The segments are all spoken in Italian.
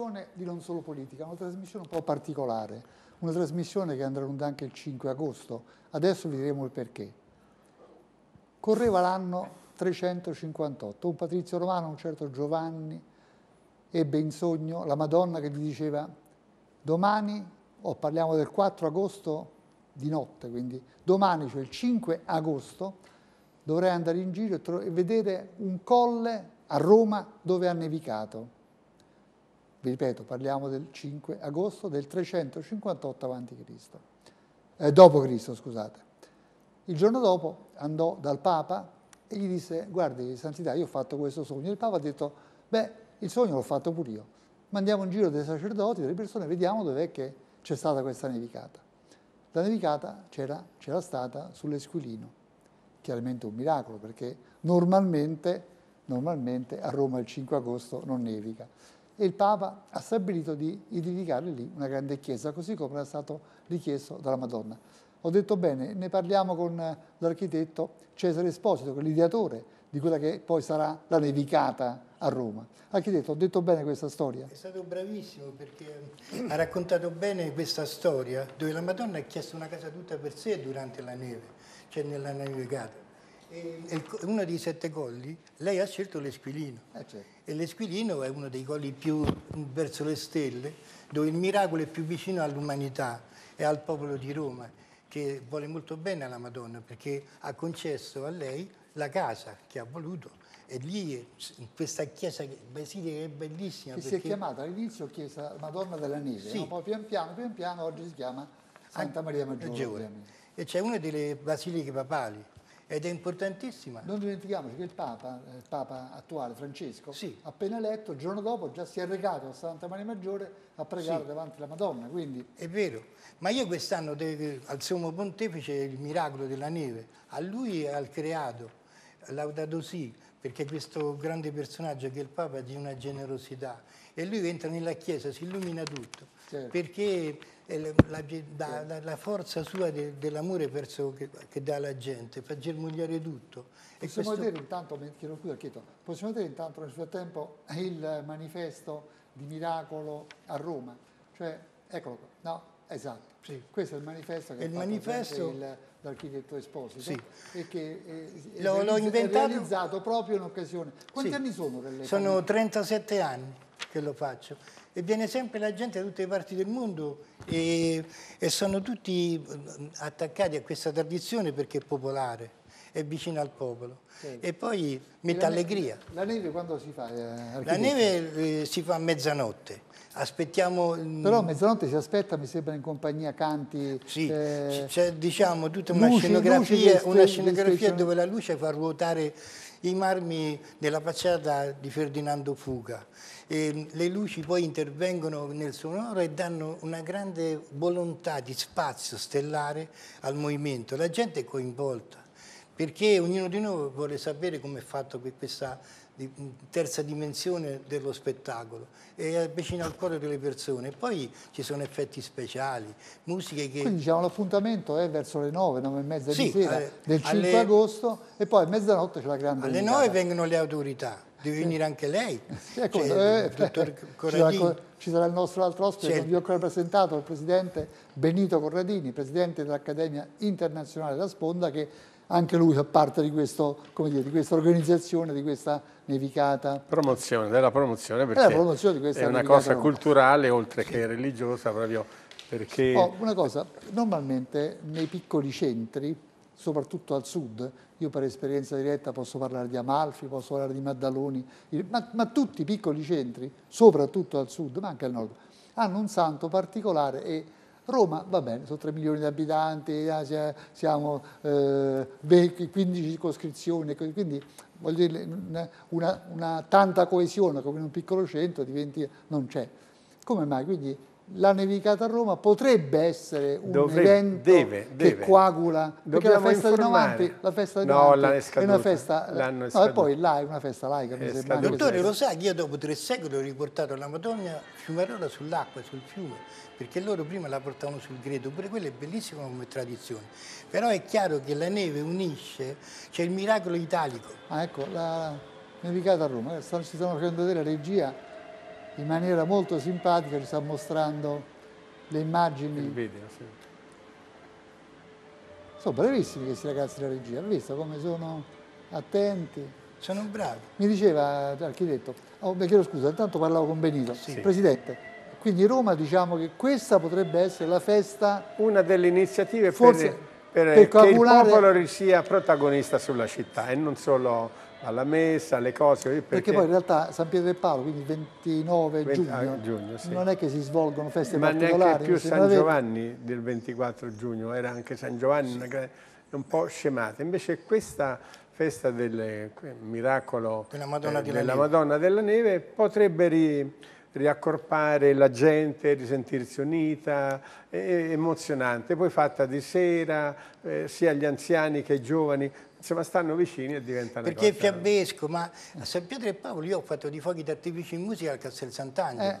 trasmissione di non solo politica, una trasmissione un po' particolare, una trasmissione che andrà in onda anche il 5 agosto. Adesso vi diremo il perché. Correva l'anno 358, un patrizio romano, un certo Giovanni, ebbe in sogno la Madonna che gli diceva domani, parliamo del 4 agosto di notte, quindi domani, cioè il 5 agosto, dovrai andare in giro e vedere un colle a Roma dove ha nevicato. Vi ripeto, parliamo del 5 agosto del 358 a.C. Dopo Cristo, scusate. Il giorno dopo andò dal Papa e gli disse, guardi, Santità, io ho fatto questo sogno. Il Papa ha detto, beh, il sogno l'ho fatto pure io. Mandiamo in giro dei sacerdoti, delle persone, vediamo dov'è che c'è stata questa nevicata. La nevicata c'era stata sull'Esquilino. Chiaramente un miracolo, perché normalmente a Roma il 5 agosto non nevica. E il Papa ha stabilito di edificare lì una grande chiesa, così come era stato richiesto dalla Madonna. Ho detto bene, ne parliamo con l'architetto Cesare Esposito, che è l'ideatore di quella che poi sarà la nevicata a Roma. Architetto, ho detto bene questa storia? È stato bravissimo perché ha raccontato bene questa storia dove la Madonna ha chiesto una casa tutta per sé durante la neve, cioè nella nevicata. E uno dei 7 colli, lei ha scelto l'Esquilino. Certo. E l'Esquilino è uno dei colli più verso le stelle, dove il miracolo è più vicino all'umanità e al popolo di Roma, che vuole molto bene alla Madonna, perché ha concesso a lei la casa che ha voluto. E lì, in questa chiesa basilica che è bellissima. Che si è chiamata all'inizio Chiesa Madonna della Neve, sì. No? Poi pian piano oggi si chiama Santa Maria Maggiore. E c'è una delle basiliche papali. Ed è importantissima. Non dimentichiamoci che il Papa attuale, Francesco, sì. appena eletto, il giorno dopo già si è recato a Santa Maria Maggiore a pregare davanti alla Madonna. Quindi... È vero, ma io quest'anno al Sommo Pontefice il miracolo della neve, a lui e al creato, Laudato Si, perché questo grande personaggio che è il Papa è di una generosità e lui entra nella Chiesa, si illumina tutto, certo. Perché la forza sua dell'amore verso che dà alla gente, fa germogliare tutto. Possiamo vedere intanto, possiamo vedere intanto nel frattempo il manifesto di Miracolo a Roma, cioè eccolo qua, no, esatto, sì. Questo è il manifesto che ha fatto l'architetto Esposito, sì. E che l'ho realizzato proprio in occasione. Quanti anni sono? Sono 37 anni che lo faccio. E viene sempre la gente da tutte le parti del mondo e sono tutti attaccati a questa tradizione perché è popolare, è vicino al popolo. Certo. E poi mette allegria. La neve quando si fa? La neve si fa a mezzanotte. Aspettiamo... Però a mezzanotte si aspetta, mi sembra, in compagnia canti... Sì, c'è diciamo tutta una scenografia dove la luce fa ruotare i marmi della facciata di Ferdinando Fuga. E le luci poi intervengono nel sonoro e danno una grande volontà di spazio stellare al movimento. La gente è coinvolta perché ognuno di noi vuole sapere come è fatto questa terza dimensione dello spettacolo e è vicino al cuore delle persone. E poi ci sono effetti speciali, musiche che... Quindi diciamo l'appuntamento è verso le 9, 9 e mezza di sera del 5 agosto e poi a mezzanotte c'è la grande Alle 9 vengono le autorità. Deve venire anche lei, ecco, il dottor Corradini. Ci sarà il nostro altro ospite, non vi ho ancora presentato, il presidente Benito Corradini, presidente dell'Accademia Internazionale della Sponda, che anche lui fa parte di questo, come dire, di questa organizzazione, di questa nevicata. Della promozione, perché promozione di questa è una cosa culturale oltre che religiosa, proprio perché... una cosa, normalmente nei piccoli centri, soprattutto al sud, io per esperienza diretta posso parlare di Amalfi, posso parlare di Maddaloni, ma tutti i piccoli centri, soprattutto al sud, ma anche al nord, hanno un santo particolare e Roma, va bene, sono 3 milioni di abitanti, siamo 15 circoscrizioni, quindi voglio dire, una tanta coesione come in un piccolo centro non c'è. Come mai? Quindi la nevicata a Roma potrebbe essere un evento che coagula, perché la festa di Novanti, è una festa, e poi là è una festa laica. Dottore, lo sa che io dopo 3 secoli ho riportato la Madonna Fiumarola sull'acqua, sul fiume, perché loro prima la portavano sul greto, pure quello è bellissimo come tradizione, però è chiaro che la neve unisce, c'è il miracolo italico. Ecco, la nevicata a Roma, ci stanno facendo vedere la regia. in maniera molto simpatica ci sta mostrando le immagini. Il video, sì. Sono bravissimi questi ragazzi della regia, hai visto come sono attenti? Sono bravi. Mi diceva l'architetto, chiedo scusa, intanto parlavo con Benito, Sì. Presidente, quindi Roma diciamo che questa potrebbe essere la festa... Una delle iniziative forse per che calcolare... il popolo sia protagonista sulla città e non solo alla messa, alle cose. Perché poi in realtà San Pietro e Paolo, quindi il 29 giugno, sì. non è che si svolgono feste Ma particolari. neanche più San Giovanni del 24 giugno, era anche San Giovanni un po' scemata. Invece questa festa del miracolo della Madonna della Neve potrebbe riaccorpare la gente, risentirsi unita, emozionante, poi fatta di sera, sia gli anziani che i giovani, insomma stanno vicini e diventano perché è fiabesco, ma a San Pietro e Paolo io ho fatto di fuochi d'artificio in musica al Castel Sant'Angelo,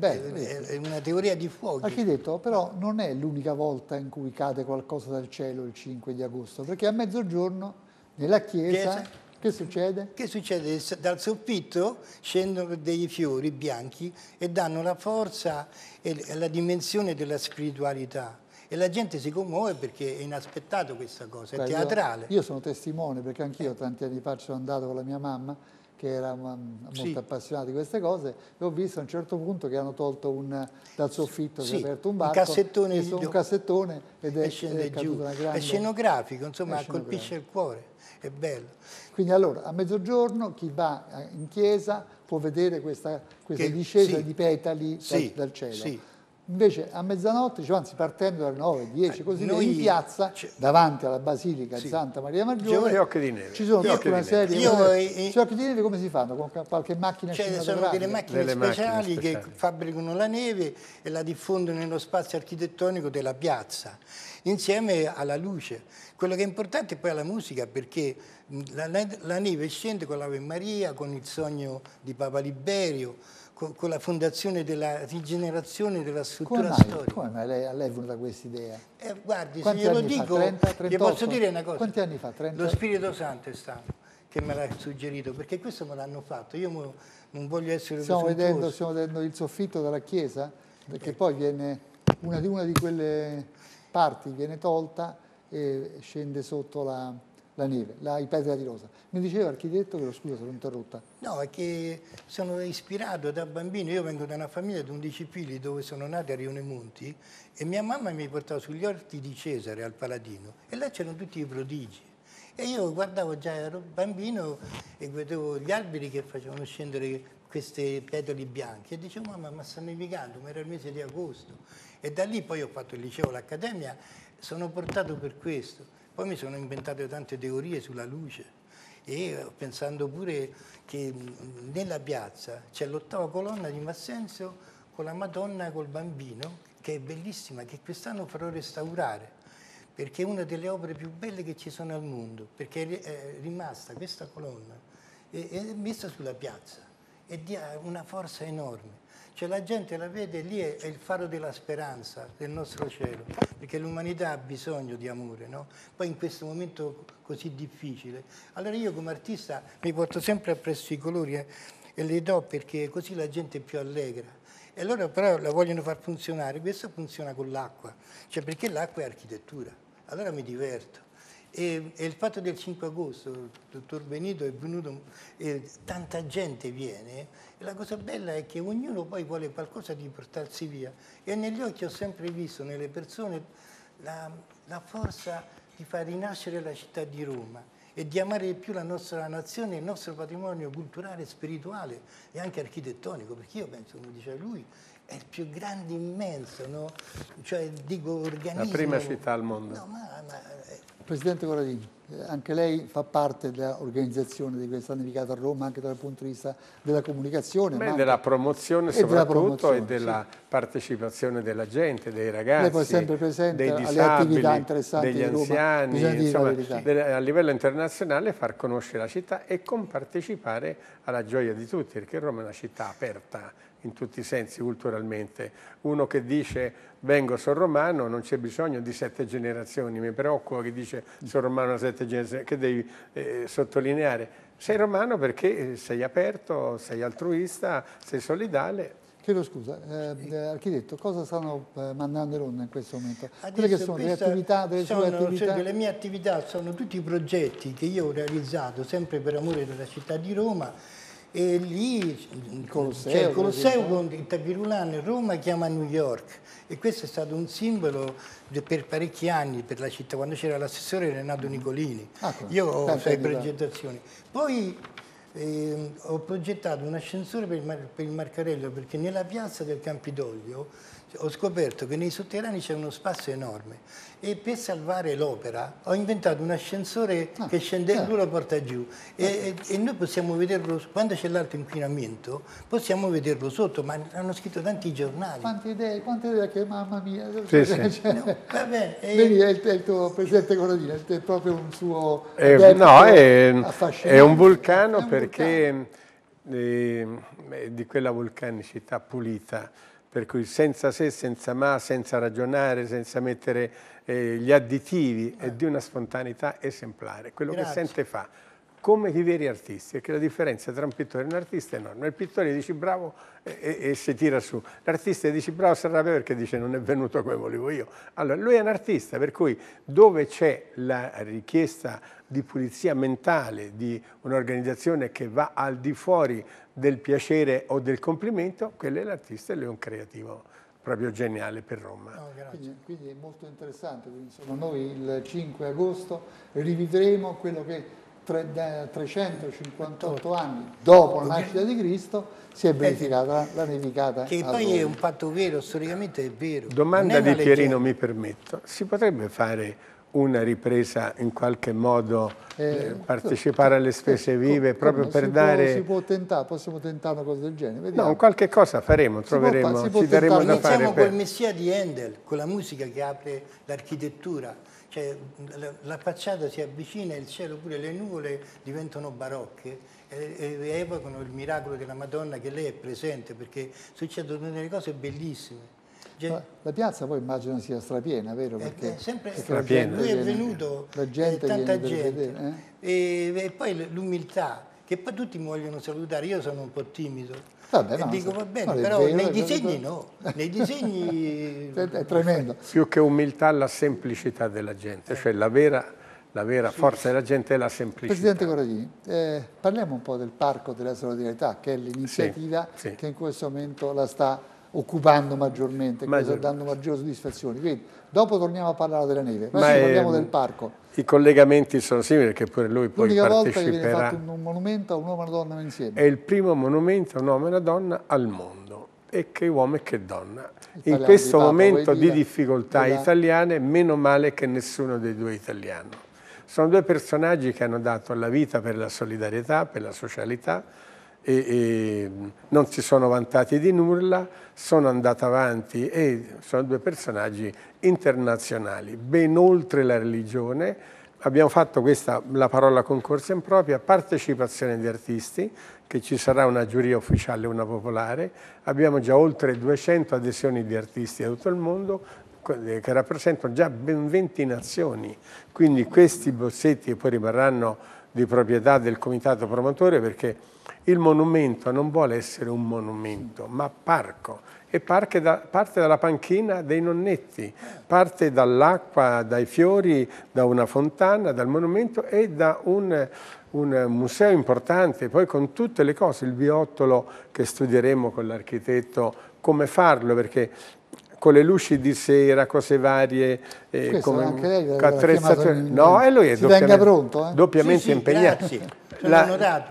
è una teoria di fuochi. Architetto, però non è l'unica volta in cui cade qualcosa dal cielo il 5 di agosto, perché a mezzogiorno nella chiesa... Che succede? Che succede? Dal soffitto scendono dei fiori bianchi e danno la forza e la dimensione della spiritualità. E la gente si commuove perché è inaspettato questa cosa, è teatrale. Io sono testimone perché anch'io tanti anni fa ci sono andato con la mia mamma, che era molto appassionata di queste cose, e ho visto a un certo punto che hanno tolto dal soffitto, si è aperto un varco, un cassettone ed è scende giù. Una grande... È scenografico, insomma, colpisce il cuore, è bello. Quindi allora, a mezzogiorno chi va in chiesa può vedere questa discesa di petali dal cielo. Sì. Invece a mezzanotte, anzi partendo dalle 9, 10, così in piazza, davanti alla Basilica di Santa Maria Maggiore, gli occhi di neve. Ci sono tutta una serie di... Gli occhi di neve come si fanno? Con qualche macchina cinematografica? Sono delle macchine speciali che fabbricano la neve e la diffondono nello spazio architettonico della piazza, insieme alla luce. Quello che è importante poi è la musica, perché la neve scende con l'Ave Maria, con il sogno di Papa Liberio, con la fondazione della rigenerazione della struttura storica. Come mai lei è venuta da questa idea? Guardi, se glielo dico, 30, gli posso dire una cosa. Quanti anni fa? 30? Lo Spirito Santo è stato che me l'ha suggerito, perché questo me l'hanno fatto. Io non voglio essere stiamo vedendo il soffitto della chiesa, perché poi viene una di quelle parti viene tolta e scende sotto la neve, i petali di rosa. Mi diceva l'architetto che, scusa se l'ho interrotta. No, è che sono ispirato da bambino. Io vengo da una famiglia di 11 figli dove sono nato a Rione Monti e mia mamma mi portava sugli orti di Cesare al Paladino e là c'erano tutti i prodigi. E io guardavo, già ero bambino e vedevo gli alberi che facevano scendere queste petali bianche e dicevo mamma ma sta nevicando, ma era il mese di agosto. E da lì poi ho fatto il liceo, l'accademia, sono portato per questo. Poi mi sono inventate tante teorie sulla luce e pensando pure che nella piazza c'è l'8ª colonna di Massenzio con la Madonna col bambino, che è bellissima, che quest'anno farò restaurare, perché è una delle opere più belle che ci sono al mondo, perché è rimasta questa colonna, è messa sulla piazza e ha una forza enorme. Cioè la gente la vede, lì è il faro della speranza del nostro cielo, perché l'umanità ha bisogno di amore, no? Poi in questo momento così difficile. Allora io come artista mi porto sempre appresso i colori e li do perché così la gente è più allegra. E allora però la vogliono far funzionare, questo funziona con l'acqua, cioè perché l'acqua è architettura, allora mi diverto. E il fatto del 5 agosto, il dottor Benito è venuto, tanta gente viene, e la cosa bella è che ognuno poi vuole qualcosa di portarsi via. E negli occhi ho sempre visto nelle persone la forza di far rinascere la città di Roma e di amare di più la nostra nazione, il nostro patrimonio culturale, spirituale e anche architettonico, perché io penso, come diceva lui, è il più grande, immenso, no? Cioè dico organismo. La prima città al mondo. No, Presidente Corradini, anche lei fa parte dell'organizzazione di questa nevicata a Roma anche dal punto di vista della comunicazione. Beh, della promozione soprattutto e della sì. partecipazione della gente, dei ragazzi, lei poi è sempre presente dei alle disabili, attività interessanti degli di Roma. anziani, insomma, sì. a livello internazionale far conoscere la città e compartecipare alla gioia di tutti, perché Roma è una città aperta in tutti i sensi culturalmente. Uno che dice vengo, sono romano, non c'è bisogno di 7 generazioni, mi preoccupa che dice sono romano da 7 generazioni, che devi sottolineare. Sei romano perché sei aperto, sei altruista, sei solidale Chiedo scusa, architetto, cosa stanno mandando in onda in questo momento? Adesso Quelle che sono le attività, delle sue attività? Cioè, le mie attività sono tutti i progetti che io ho realizzato sempre per amore della città di Roma, e lì c'è il Colosseo con il Tapirulan, Roma chiama New York, e questo è stato un simbolo per parecchi anni per la città, quando c'era l'assessore Renato Nicolini. Io ho 6 progettazioni. Poi ho progettato un ascensore per il Marcarello, perché nella piazza del Campidoglio ho scoperto che nei sotterranei c'è uno spazio enorme, e per salvare l'opera ho inventato un ascensore che scende, lui lo porta giù, e noi possiamo vederlo, quando c'è l'alto inquinamento possiamo vederlo sotto, ma hanno scritto tanti giornali. Quante idee che mamma mia! Sì, sì. No, va bene, vedi, è il tuo presidente Corradino, è proprio un suo no, è un vulcano, è un perché di quella vulcanicità pulita, per cui senza se, senza ma, senza ragionare, senza mettere gli additivi, è di una spontaneità esemplare. Quello che sente fa, come i veri artisti, perché la differenza tra un pittore e un artista è enorme. Il pittore dice bravo e si tira su, l'artista dice bravo si arrabbia perché dice non è venuto come volevo io. Allora lui è un artista, per cui dove c'è la richiesta di pulizia mentale, di un'organizzazione che va al di fuori del piacere o del complimento, quello è l'artista e lui è un creativo proprio geniale per Roma. No, quindi è molto interessante, quindi, insomma, noi il 5 agosto rivivremo quello che 358 anni dopo la nascita di Cristo si è verificata la nevicata. Che poi è un fatto vero, storicamente è vero. Domanda di Pierino, mi permetto, si potrebbe fare una ripresa in qualche modo, partecipare alle spese vive, proprio per dare... possiamo tentare una cosa del genere. Vediamo. No, qualche cosa faremo, troveremo, ci daremo da fare. Iniziamo col Messia di Handel, con la musica che apre l'architettura. Cioè, la facciata si avvicina, il cielo, pure le nuvole diventano barocche e evocano il miracolo della Madonna, che lei è presente, perché succedono delle cose bellissime. La piazza poi immagino sia strapiena, vero? Perché, è sempre strapiena. Lui è venuto, la gente tanta viene gente. Per vedere, e poi l'umiltà, che poi tutti mi vogliono salutare, io sono un po' timido. Vabbè, e dico va bene, però nei disegni no, nei disegni... è tremendo. Più che umiltà, la semplicità della gente, cioè la vera forza della gente è la semplicità. Presidente Corradini, parliamo un po' del Parco della Solidarietà, che è l'iniziativa che in questo momento la sta occupando maggiormente, che sta dando maggiori soddisfazioni. Quindi, dopo torniamo a parlare della neve, ma parliamo del parco. I collegamenti sono simili, perché pure lui poi parteciperà. L'unica volta che viene fatto un monumento a un uomo e una donna insieme. È il primo monumento a un uomo e una donna al mondo, e che uomo e che donna. In questo momento di difficoltà italiane, meno male che nessuno dei due è italiano. Sono due personaggi che hanno dato la vita per la solidarietà, per la socialità, e non si sono vantati di nulla, sono andati avanti, e sono due personaggi internazionali, ben oltre la religione. Abbiamo fatto la parola concorso impropria, partecipazione di artisti, che ci sarà una giuria ufficiale e una popolare. Abbiamo già oltre 200 adesioni di artisti da tutto il mondo, che rappresentano già ben 20 nazioni. Quindi questi bozzetti poi rimarranno di proprietà del comitato promotore, perché il monumento non vuole essere un monumento, ma parco. E parte dalla panchina dei nonnetti, parte dall'acqua, dai fiori, da una fontana, dal monumento e da un museo importante, poi con tutte le cose, il viottolo che studieremo con l'architetto, come farlo, perché con le luci di sera, cose varie, come anche lei attrezzazione. No, e lui è doppiamente impegnato. Grazie, sono onorato.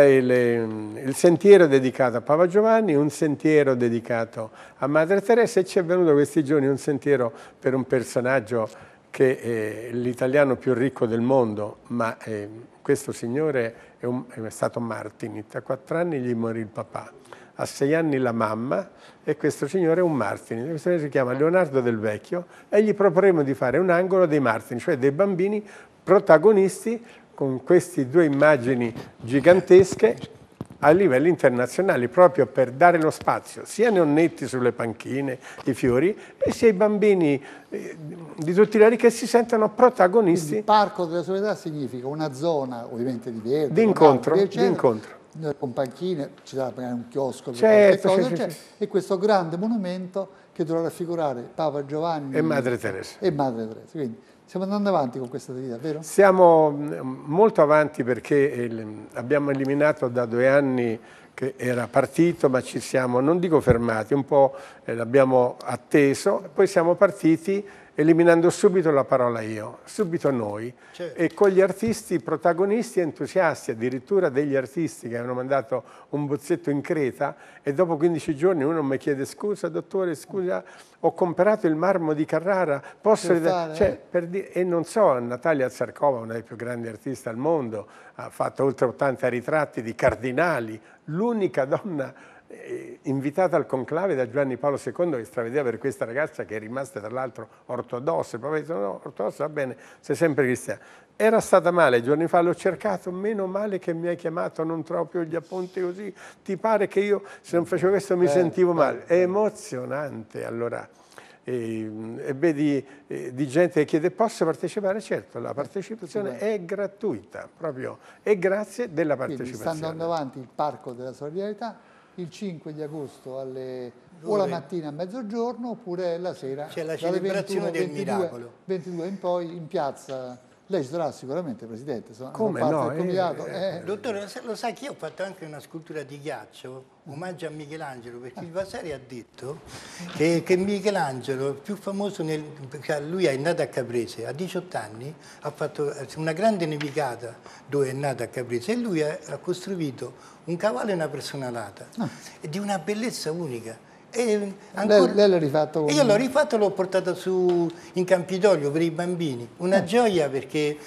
Il sentiero dedicato a Papa Giovanni, un sentiero dedicato a Madre Teresa, e ci è venuto questi giorni un sentiero per un personaggio che è l'italiano più ricco del mondo, ma questo signore è stato martinit. A 4 anni gli morì il papà, a 6 anni la mamma, e questo signore è un martini. Questo signore si chiama Leonardo Del Vecchio, e gli proporremo di fare un angolo dei martini, cioè dei bambini protagonisti, con queste due immagini gigantesche a livelli internazionali, proprio per dare lo spazio sia ai nonnetti sulle panchine, i fiori, e sia ai bambini di tutti i livelli che si sentono protagonisti. Il Parco della Solidarietà significa una zona, ovviamente di verde, di incontro, con panchine, ci sarà magari un chiosco, certo, qualche cosa, e questo grande monumento che dovrà raffigurare Papa Giovanni e Madre Teresa. Quindi stiamo andando avanti con questa attività, vero? Siamo molto avanti perché abbiamo eliminato da 2 anni che era partito, ma ci siamo, non dico fermati, un po' l'abbiamo atteso, poi siamo partiti eliminando subito la parola io, subito noi, certo. E con gli artisti protagonisti e entusiasti, addirittura degli artisti che hanno mandato un bozzetto in Creta e dopo 15 giorni uno mi chiede scusa dottore, scusa, ho comprato il marmo di Carrara, posso e non so, Natalia Zarkova, una delle più grandi artiste al mondo, ha fatto oltre 80 ritratti di cardinali, l'unica donna invitata al conclave da Giovanni Paolo II che stravedeva per questa ragazza che è rimasta tra l'altro ortodossa, poi ha detto no, ortodossa va bene, sei sempre cristiana. Era stata male, giorni fa l'ho cercato, meno male che mi hai chiamato, non proprio gli appunti così, ti pare che io se non facevo questo mi sentivo male, è emozionante allora. E vedi di gente che chiede posso partecipare? Certo, la partecipazione è gratuita, proprio, e grazie della partecipazione. Quindi sta andando avanti il Parco della Solidarietà, il 5 di agosto o la mattina a mezzogiorno oppure la sera c'è la celebrazione del miracolo 22 in poi in piazza. Lei ci sarà sicuramente, Presidente. Come no? Dottore, lo sa che io ho fatto anche una scultura di ghiaccio, omaggio a Michelangelo, perché il Vasari ha detto che Michelangelo, più famoso, perché lui è nato a Caprese, a 18 anni ha fatto una grande nevicata dove è nato a Caprese e lui ha costruito un cavallo e una personalata, di una bellezza unica. E lei l'ha rifatto? Io l'ho rifatto, l'ho portato su in Campidoglio per i bambini. Una gioia perché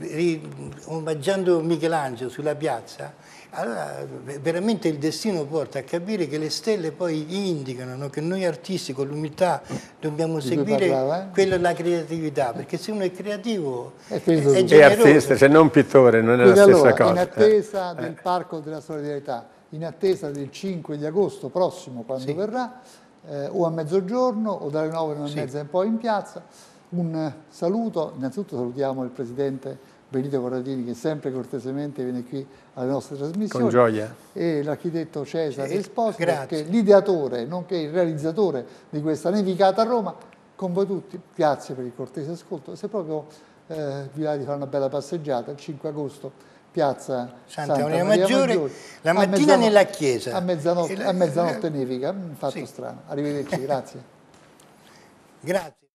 omaggiando Michelangelo sulla piazza, allora veramente il destino porta a capire che le stelle poi indicano, no? Che noi artisti con l'umiltà dobbiamo seguire quella è la creatività, perché se uno è creativo è generoso. È artista, se non pittore, non è la stessa cosa. In attesa del Parco della Solidarietà, in attesa del 5 di agosto prossimo, quando verrà, o a mezzogiorno o dalle 9:30 in poi in piazza, un saluto, innanzitutto salutiamo il Presidente Benito Corradini che sempre cortesemente viene qui alle nostre trasmissioni. Con gioia. E l'architetto Cesare Esposito, che è l'ideatore, nonché il realizzatore di questa nevicata a Roma. Con voi tutti, grazie per il cortese ascolto. Se proprio vi va di fare una bella passeggiata, il 5 agosto, piazza Santa Maria Maggiore, la mattina nella chiesa. A mezzanotte nevica, un fatto strano. Arrivederci, grazie. Grazie.